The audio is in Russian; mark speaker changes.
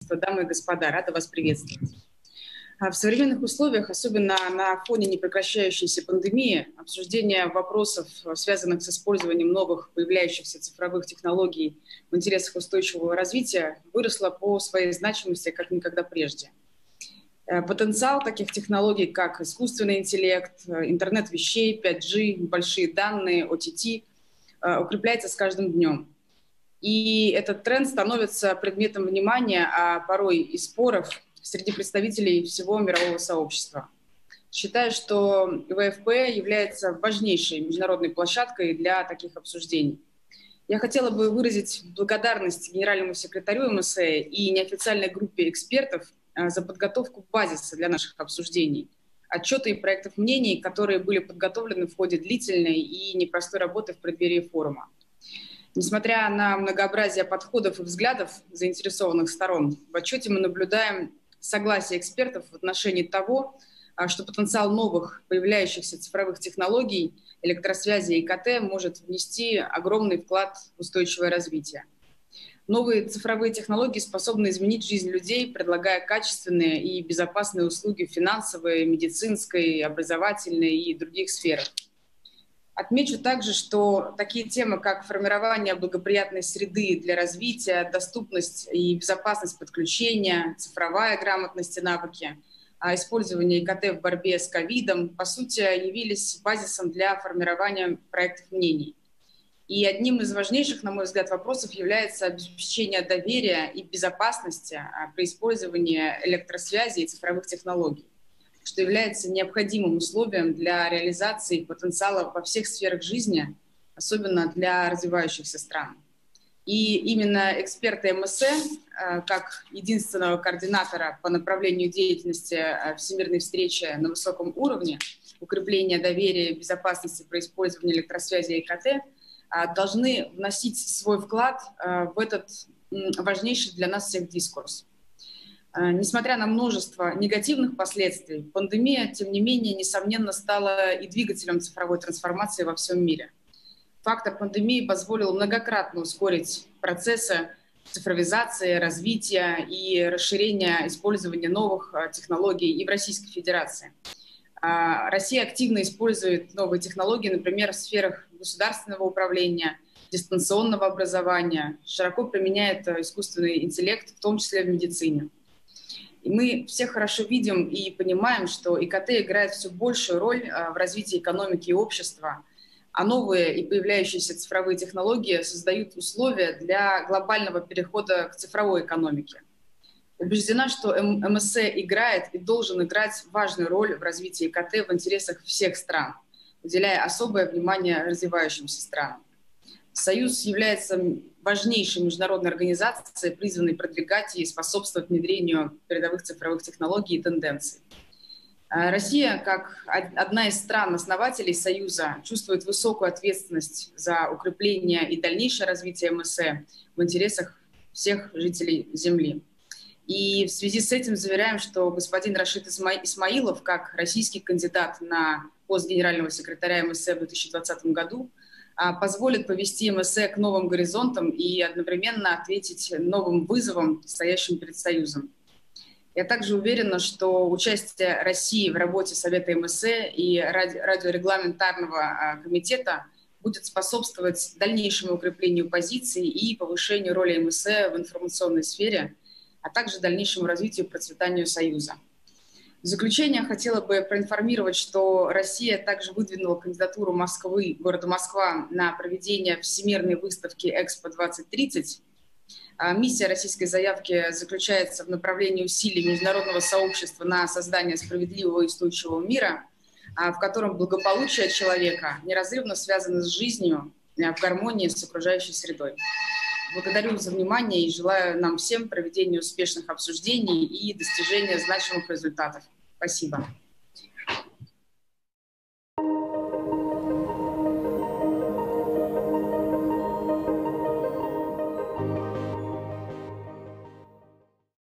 Speaker 1: сообщества, дамы и господа, рада вас приветствовать. В современных условиях, особенно на фоне непрекращающейся пандемии, обсуждение вопросов, связанных с использованием новых появляющихся цифровых технологий в интересах устойчивого развития, выросло по своей значимости как никогда прежде. Потенциал таких технологий, как искусственный интеллект, интернет вещей, 5G, большие данные, OTT, укрепляется с каждым днем. И этот тренд становится предметом внимания, а порой и споров среди представителей всего мирового сообщества. Считаю, что ВФП является важнейшей международной площадкой для таких обсуждений. Я хотела бы выразить благодарность генеральному секретарю МСЭ и неофициальной группе экспертов за подготовку базиса для наших обсуждений, отчеты и проектов мнений, которые были подготовлены в ходе длительной и непростой работы в преддверии форума. Несмотря на многообразие подходов и взглядов заинтересованных сторон, в отчете мы наблюдаем согласие экспертов в отношении того, что потенциал новых появляющихся цифровых технологий, электросвязи и ИКТ может внести огромный вклад в устойчивое развитие. Новые цифровые технологии способны изменить жизнь людей, предлагая качественные и безопасные услуги в финансовой, медицинской, образовательной и других сферах. Отмечу также, что такие темы, как формирование благоприятной среды для развития, доступность и безопасность подключения, цифровая грамотность и навыки, использование ИКТ в борьбе с ковидом, по сути, явились базисом для формирования проектов мнений. И одним из важнейших, на мой взгляд, вопросов является обеспечение доверия и безопасности при использовании электросвязи и цифровых технологий, что является необходимым условием для реализации потенциала во всех сферах жизни, особенно для развивающихся стран. И именно эксперты МСЭ, как единственного координатора по направлению деятельности Всемирной встречи на высоком уровне, укрепления доверия и безопасности при использовании электросвязи и ИКТ, должны вносить свой вклад в этот важнейший для нас всех дискурс. Несмотря на множество негативных последствий, пандемия, тем не менее, несомненно, стала и двигателем цифровой трансформации во всем мире. Фактор пандемии позволил многократно ускорить процессы цифровизации, развития и расширения использования новых технологий и в Российской Федерации. Россия активно использует новые технологии, например, в сферах государственного управления, дистанционного образования, широко применяет искусственный интеллект, в том числе в медицине. И мы все хорошо видим и понимаем, что ИКТ играет все большую роль в развитии экономики и общества, а новые и появляющиеся цифровые технологии создают условия для глобального перехода к цифровой экономике. Убеждена, что МСЭ играет и должен играть важную роль в развитии ИКТ в интересах всех стран, уделяя особое внимание развивающимся странам. Союз является важнейшей международной организацией, призванной продвигать и способствовать внедрению передовых цифровых технологий и тенденций. Россия, как одна из стран-основателей Союза, чувствует высокую ответственность за укрепление и дальнейшее развитие МСЭ в интересах всех жителей Земли. И в связи с этим заверяем, что господин Рашид Исмаилов, как российский кандидат на пост генерального секретаря МСЭ в 2020 году, позволит повести МСЭ к новым горизонтам и одновременно ответить новым вызовам, стоящим перед Союзом. Я также уверена, что участие России в работе Совета МСЭ и радиорегламентарного комитета будет способствовать дальнейшему укреплению позиций и повышению роли МСЭ в информационной сфере, а также дальнейшему развитию и процветанию Союза. В заключение хотела бы проинформировать, что Россия также выдвинула кандидатуру Москвы, города Москва, на проведение Всемирной выставки «Экспо-2030». Миссия российской заявки заключается в направлении усилий международного сообщества на создание справедливого и устойчивого мира, в котором благополучие человека неразрывно связано с жизнью в гармонии с окружающей средой. Благодарю за внимание и желаю нам всем проведения успешных обсуждений и достижения значимых результатов. Спасибо.